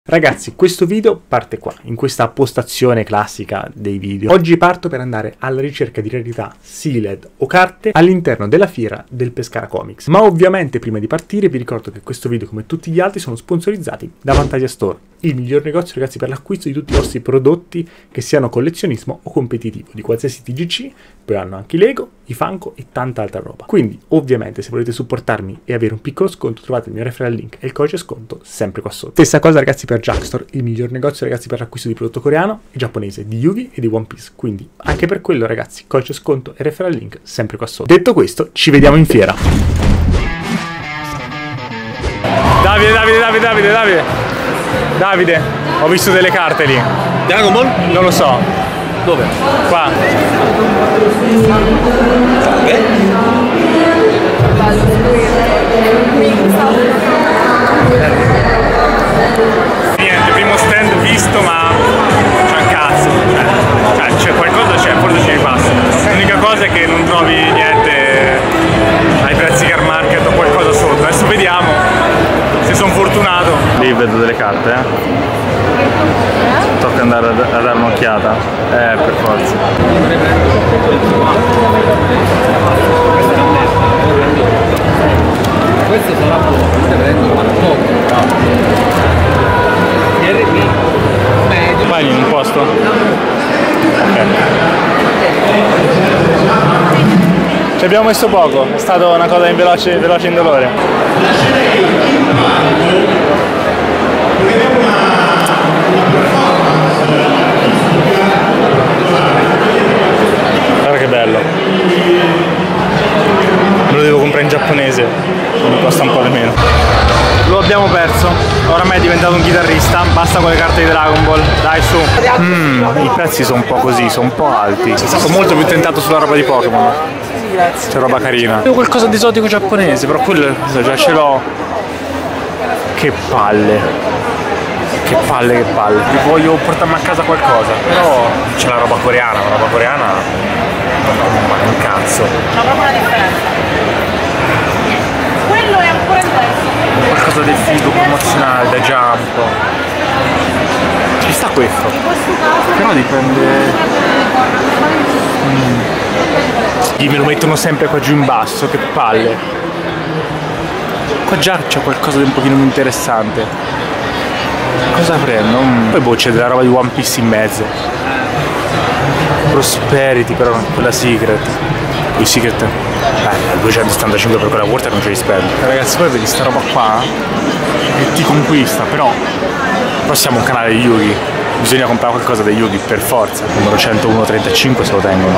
Ragazzi, questo video parte qua, in questa postazione classica dei video. Oggi parto per andare alla ricerca di rarità, sealed o carte all'interno della fiera del Pescara Comics. Ma ovviamente prima di partire vi ricordo che questo video, come tutti gli altri, sono sponsorizzati da Vantasia Store, il miglior negozio, ragazzi, per l'acquisto di tutti i vostri prodotti, che siano collezionismo o competitivo, di qualsiasi TGC. Poi hanno anche i Lego, i Funko e tanta altra roba. Quindi, ovviamente, se volete supportarmi e avere un piccolo sconto, trovate il mio referral link e il codice sconto sempre qua sotto. Stessa cosa, ragazzi, per Jackstore, il miglior negozio, ragazzi, per l'acquisto di prodotto coreano e giapponese, di Yugi e di One Piece. Quindi, anche per quello, ragazzi, codice sconto e referral link sempre qua sotto. Detto questo, ci vediamo in fiera. Davide, ho visto delle carte lì. Dragon Ball? Non lo so. Dove? Qua. Niente, primo stand visto, ma c'è un cazzo. Cioè, c'è qualcosa, forse ci ripassa. L'unica cosa è che non trovi niente ai prezzi car market o qualcosa sotto. Adesso vediamo se sono fortunato. Lì vedo delle carte, Tocca andare a dare un'occhiata. Per forza. Questo sarà buono, prendo una foto. Vai in un posto? Ok. Ci abbiamo messo poco, è stata una cosa in veloce indolore. Guarda che bello. Me lo devo comprare in giapponese, mi costa un po' di meno. Lo abbiamo perso, oramai è diventato un chitarrista, basta con le carte di Dragon Ball, dai su. I prezzi sono un po' così, sono un po' alti. Sono molto più tentato sulla roba di Pokémon. C'è roba carina. Avevo qualcosa di esotico giapponese, però quello già ce l'ho. Che palle. Che palle. Voglio portarmi a casa qualcosa, però c'è la roba coreana, ma un cazzo. C'è proprio una differenza. Quello è ancora diverso. Qualcosa del figo, promozionale, da Jump. Ci sta questo. Però dipende. Me lo mettono sempre qua giù in basso, che palle. Qua già c'è qualcosa di un pochino più interessante. Cosa prendo? Poi boh, c'è della roba di One Piece in mezzo. Prosperity, però quella Secret. Il Secret. 275 per quella Water non ce li spendo. Ragazzi, poi vedi sta roba qua e ti conquista, però siamo un canale di Yugi. Bisogna comprare qualcosa dei Yugi per forza. Numero 101-35 se lo tengono.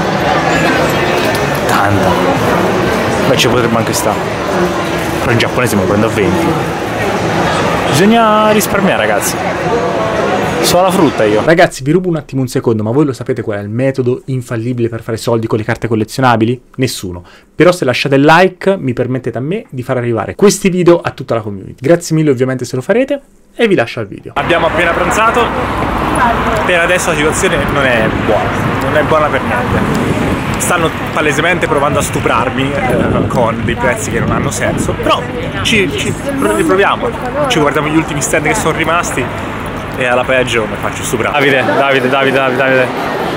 Tanta. Beh, ci potrebbe anche stare. Però in giapponese me lo prendo a 20. Bisogna risparmiare, ragazzi. Sono la frutta io. Ragazzi, vi rubo un attimo un secondo, ma voi lo sapete qual è il metodo infallibile per fare soldi con le carte collezionabili? Nessuno. Però se lasciate il like mi permettete a me di far arrivare questi video a tutta la community. Grazie mille ovviamente se lo farete e vi lascio al video. Abbiamo appena pranzato. Per adesso la situazione non è buona per niente. Stanno palesemente provando a stuprarmi con dei prezzi che non hanno senso, però ci riproviamo, ci guardiamo gli ultimi stand che sono rimasti e alla peggio mi faccio stuprare. Davide.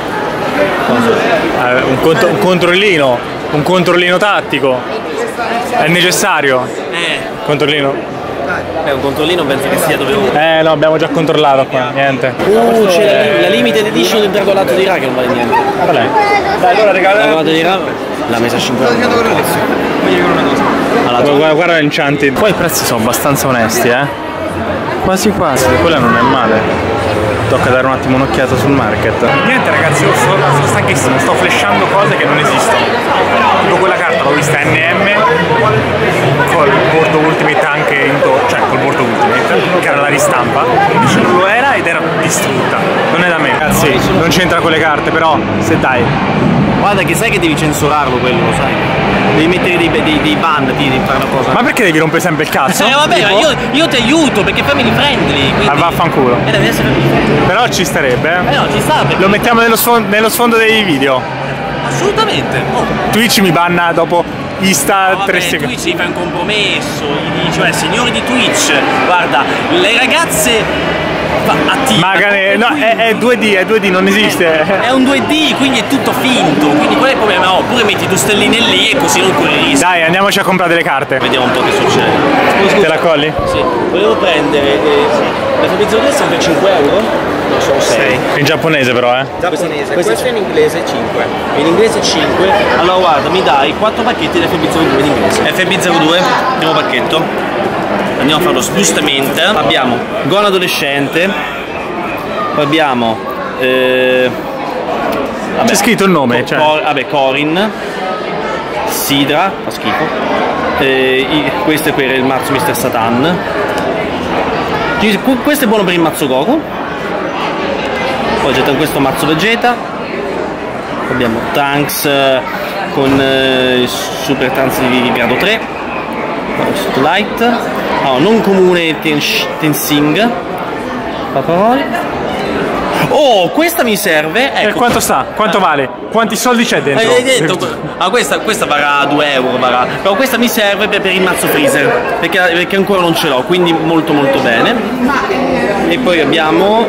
Un controllino tattico. È necessario? Controllino? Un controllino penso che sia doveroso. No, abbiamo già controllato qua, niente. C'è la limited edition del dragolato di Ra che non vale niente. Qual è? Dai, allora regala. La dragolato di Ra l'ha messa a 50. Allora, guarda l'enchanted. Poi i prezzi sono abbastanza onesti, Quasi, quella non è male. Tocca dare un attimo un'occhiata sul market. Niente ragazzi, io sono stanchissimo, sto flashando cose che non esistono. Tipo quella carta l'ho vista NM col bordo Ultimate anche cioè col bordo Ultimate, che era la ristampa, invece non lo era ed era distrutta. Non è da me. Ragazzi, non c'entra con le carte, però se dai. Guarda che sai che devi censurarlo quello, lo sai. Devi mettere dei ban, devi fare una cosa. Ma perché devi rompere sempre il cazzo? Vabbè, ma io ti aiuto perché family friendly. Quindi... vaffanculo. Deve essere family friendly. Però ci starebbe. No, ci sta perché... Lo mettiamo nello sfondo dei video. Assolutamente. Twitch mi banna dopo Ista no, 3 secondi. Twitch gli fai un compromesso, gli dici, signori di Twitch, guarda, le ragazze Magari, no, è 2D, è 2D, non esiste. È un 2D, quindi è tutto finto. Quindi qual è il problema? Oppure metti due stelline lì e così non corri rischio. Dai, andiamoci a comprare delle carte. Vediamo un po' che succede. Te la colli? Sì, volevo prendere l'FB02 sempre 5 euro. Non so, 6. In giapponese però, Giapponese, questo in inglese 5. In inglese 5. Allora guarda, mi dai 4 pacchetti di FB02 in inglese. FB02, primo pacchetto. Andiamo a farlo giustamente. Abbiamo Gon adolescente. Poi abbiamo C'è scritto il nome, Corin, Sidra, fa schifo. Questo è per il mazzo Mr. Satan. Questo è buono per il mazzo Goku. Poi c'è questo mazzo Vegeta. Abbiamo Trunks con Super Trunks di grado 3. Light. Non comune Tensing. Oh, questa mi serve. Ecco. Quanto sta? Quanto vale? Quanti soldi c'è dentro? Hai detto, questa varrà 2 euro, però questa mi serve per il mazzo Freezer, perché ancora non ce l'ho, quindi molto molto bene. E poi abbiamo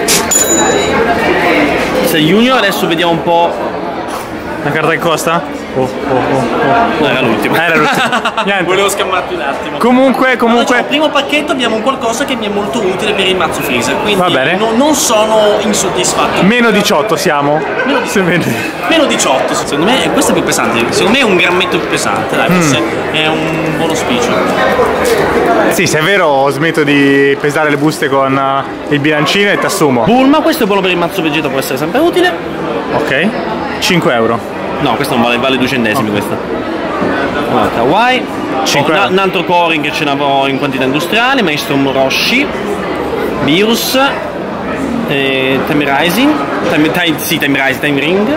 Junior, adesso vediamo un po'. La carta che costa? No, era l'ultima. Niente. Volevo scammarti un attimo. Comunque. Allora, primo pacchetto abbiamo un qualcosa che mi è molto utile per il mazzo Freezer, quindi va bene. Non sono insoddisfatto. Meno 18 siamo. Meno 18, secondo me questo è più pesante. Secondo me è un grammetto più pesante, dai, forse è un buon auspicio. Sì, se è vero smetto di pesare le buste con il bilancino e ti assumo. Bulma, questo è buono per il mazzo Vegeta, può essere sempre utile. Ok, 5 euro. No, questo non vale 2 centesimi, questa. Allora, Kawaii. 5 euro. Un altro Corin che ce n'avevo in quantità industriale, Maestro Roshi, Virus, Time Rising, Time Ring.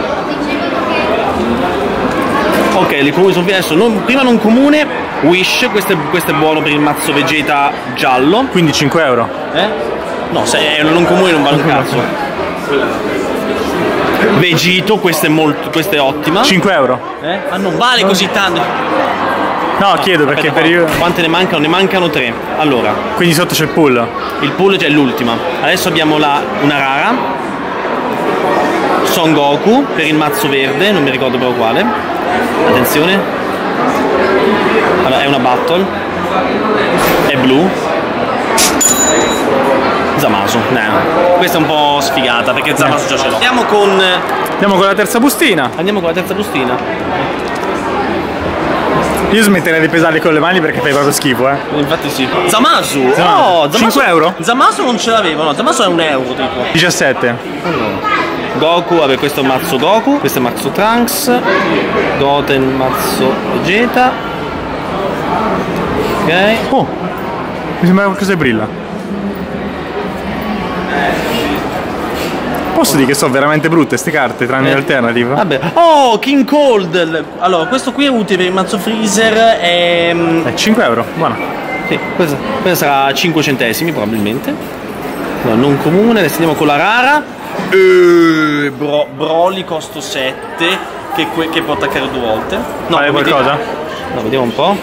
Ok, le comuni sono adesso. Prima non comune, Wish, questo è buono per il mazzo Vegeta giallo. Quindi 5 euro. No, se è non comune non vale un cazzo. Vegito, questa è ottima. 5 euro. Ma non vale così tanto. No, chiedo perché aspetta, per io. Quante ne mancano? Ne mancano 3. Allora, quindi sotto c'è il pool. Il pool c'è l'ultima. Adesso abbiamo una rara. Son Goku per il mazzo verde, non mi ricordo però quale. Attenzione. Allora, è una battle. È blu. Zamasu, questa è un po' sfigata perché Zamasu già ce l'ho. Andiamo con la terza bustina. Io smetterei di pesarli con le mani perché fai proprio schifo, Infatti sì. Zamasu. Oh, 5 euro? Zamasu non ce l'avevo, no, Zamasu è 1 euro tipo. 17. Goku, vabbè, questo è il mazzo Goku, questo è il mazzo Trunks, Goten mazzo Vegeta. Ok. Oh, mi sembra qualcosa che brilla. Posso dire che sono veramente brutte ste carte, tranne l'alternativa? Vabbè. Oh, King Cold! Allora, questo qui è utile per il mazzo Freezer. È 5 euro, buono. Sì, questa sarà 5 centesimi probabilmente. No, non comune, adesso andiamo con la rara. Broly costo 7, che può attaccare 2 volte. No, vale qualcosa? No, vediamo un po'.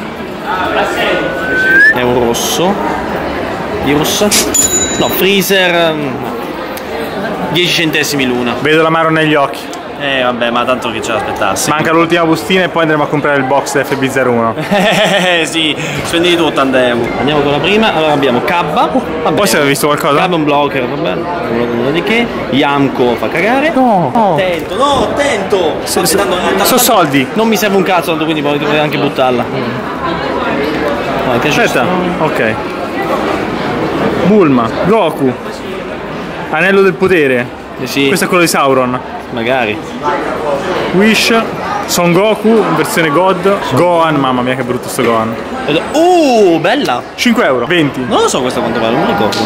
È un rosso. Virus. No, Freezer. 10 centesimi l'una. Vedo l'amaro negli occhi. Vabbè, ma tanto che ce l'aspettassi. Manca l'ultima bustina e poi andremo a comprare il box FB01. Sì, spendi tu 80 euro. Andiamo con la prima. Allora abbiamo Cabba. Poi se avete visto qualcosa? Cabba un blocker, vabbè. Non di che. Yamko fa cagare. No. Attento. Sono soldi. Non mi serve un cazzo, tanto quindi potrei anche buttarla. Aspetta. Ok. Bulma, Goku, Anello del potere. Sì. Questo è quello di Sauron. Magari. Wish, Son Goku, versione God, Gohan, mamma mia che brutto sto Gohan. Bella! 5 euro, 20. Non lo so questa quanto vale, non mi ricordo.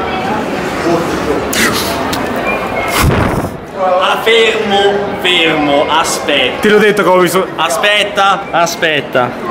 Fermo, aspetta. Te l'ho detto che ho visto. Aspetta.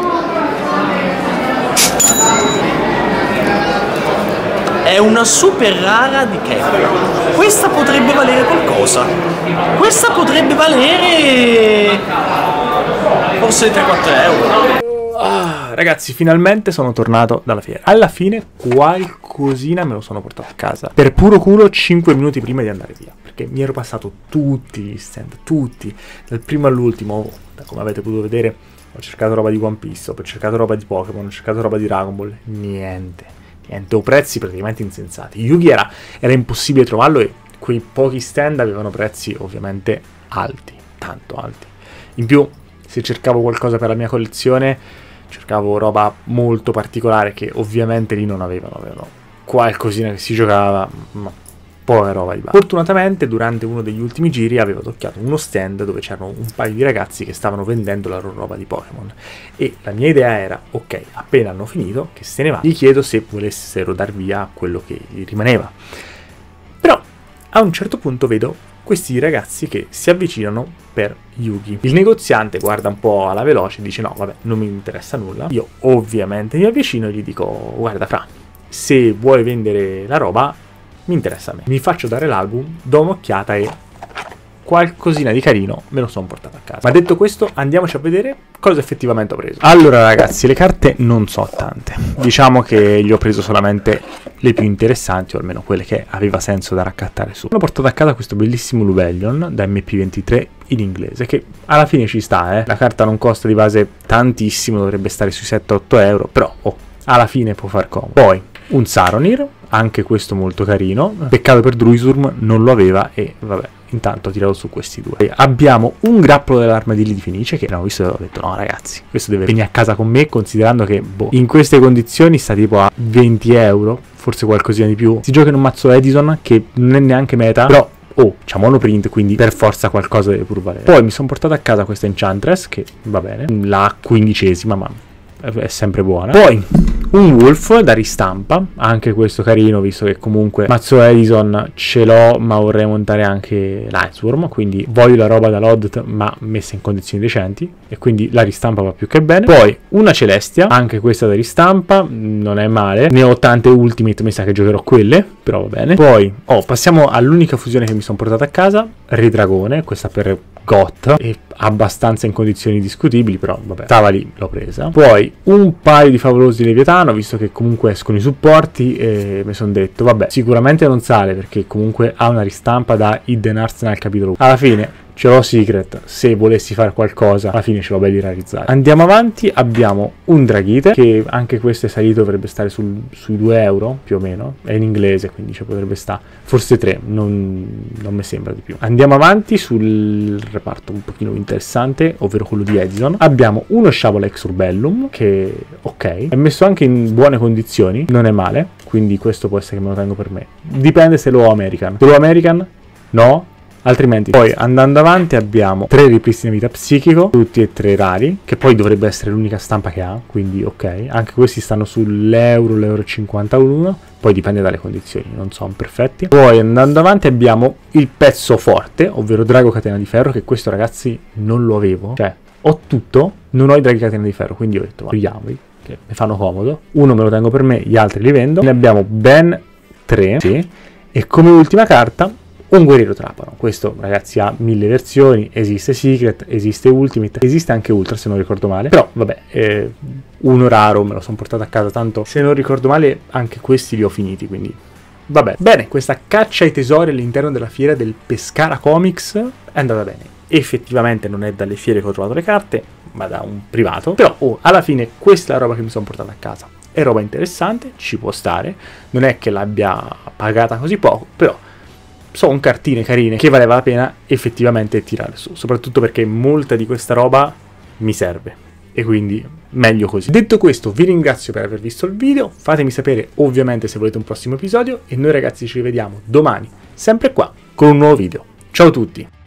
È una super rara di Kepler. Questa potrebbe valere qualcosa. Questa potrebbe valere Forse 3-4 euro. Ragazzi, finalmente sono tornato dalla fiera. Alla fine qualcosina me lo sono portato a casa. Per puro culo 5 minuti prima di andare via, perché mi ero passato tutti gli stand, tutti, dal primo all'ultimo. Come avete potuto vedere, ho cercato roba di One Piece, ho cercato roba di Pokémon, ho cercato roba di Dragon Ball. Niente, ho prezzi praticamente insensati. Yu-Gi era impossibile trovarlo e quei pochi stand avevano prezzi ovviamente alti, tanto alti. In più, se cercavo qualcosa per la mia collezione, cercavo roba molto particolare che ovviamente lì non avevano qualcosina che si giocava, ma poca roba di base. Fortunatamente durante uno degli ultimi giri avevo toccato uno stand dove c'erano un paio di ragazzi che stavano vendendo la loro roba di Pokémon e la mia idea era, ok, appena hanno finito, che se ne va, gli chiedo se volessero dar via quello che gli rimaneva. Però a un certo punto vedo questi ragazzi che si avvicinano per Yugi. Il negoziante guarda un po' alla veloce e dice no, vabbè, non mi interessa nulla. Io ovviamente mi avvicino e gli dico, guarda fra, se vuoi vendere la roba, mi interessa a me. Mi faccio dare l'album, do un'occhiata e qualcosina di carino me lo sono portato a casa. Ma detto questo, andiamoci a vedere cosa effettivamente ho preso. Allora ragazzi, le carte non so tante. Diciamo che gli ho preso solamente le più interessanti, o almeno quelle che aveva senso da raccattare su. Ho portato a casa questo bellissimo Lubellion da MP23 in inglese, che alla fine ci sta, La carta non costa di base tantissimo, dovrebbe stare sui 7-8 euro, però alla fine può far comodo. Poi un Saronir, anche questo molto carino. Peccato per Druisurm non lo aveva e vabbè, intanto ho tirato su questi due. E abbiamo un grappolo dell'armadilli di Fenice che abbiamo visto e ho detto no ragazzi, questo deve venire a casa con me, considerando che in queste condizioni sta tipo a 20 euro, forse qualcosina di più. Si gioca in un mazzo Edison che non è neanche meta, però c'ha monoprint, quindi per forza qualcosa deve pur valere. Poi mi sono portato a casa questa Enchantress che va bene, la 15ª, ma è sempre buona. Poi un Wolf da ristampa, anche questo carino, visto che comunque mazzo Edison ce l'ho, ma vorrei montare anche Lightsworm, quindi voglio la roba da Loddot ma messa in condizioni decenti, e quindi la ristampa va più che bene. Poi una Celestia, anche questa da ristampa, non è male. Ne ho tante Ultimate, mi sa che giocherò quelle, però va bene. Poi passiamo all'unica fusione che mi sono portato a casa, Redragone, questa per Goth, e abbastanza in condizioni discutibili, però vabbè, stava lì, l'ho presa. Poi un paio di favolosi Leviatano, visto che comunque escono i supporti, e mi sono detto vabbè, sicuramente non sale perché comunque ha una ristampa da Hidden Arsenal capitolo 1. Alla fine ce l'ho Secret, se volessi fare qualcosa alla fine ce l'ho belli realizzati. Andiamo avanti, abbiamo un Draghite che anche questo è salito, dovrebbe stare sui 2 euro più o meno, è in inglese quindi ci potrebbe stare, forse 3, non mi sembra di più. Andiamo avanti sul reparto un pochino interessante, ovvero quello di Edison. Abbiamo uno Shovel Ex Urbellum che ok, è messo anche in buone condizioni, non è male, quindi questo può essere che me lo tengo per me, dipende se lo ho American. Se lo ho American no, altrimenti. Poi andando avanti abbiamo 3 ripristini vita psichico, tutti e 3 rari, che poi dovrebbe essere l'unica stampa che ha, quindi ok. Anche questi stanno l'euro 51, poi dipende dalle condizioni, non sono perfetti. Poi andando avanti abbiamo il pezzo forte, ovvero Drago Catena di Ferro, che questo ragazzi non lo avevo, cioè ho tutto, non ho i Draghi Catena di Ferro, quindi ho detto togliamoli, che mi fanno comodo. Uno me lo tengo per me, gli altri li vendo. Ne abbiamo ben 3, sì. E come ultima carta un Guerriero Trapano. Questo ragazzi ha 1000 versioni, esiste Secret, esiste Ultimate, esiste anche Ultra se non ricordo male, però vabbè, uno raro me lo sono portato a casa, tanto se non ricordo male anche questi li ho finiti, quindi vabbè. Bene, questa caccia ai tesori all'interno della fiera del Pescara Comics è andata bene. Effettivamente non è dalle fiere che ho trovato le carte, ma da un privato, però alla fine questa è la roba che mi sono portato a casa. È roba interessante, ci può stare, non è che l'abbia pagata così poco, però sono cartine carine che valeva la pena effettivamente tirare su, soprattutto perché molta di questa roba mi serve e quindi meglio così. Detto questo, vi ringrazio per aver visto il video, fatemi sapere ovviamente se volete un prossimo episodio e noi ragazzi ci rivediamo domani sempre qua con un nuovo video. Ciao a tutti!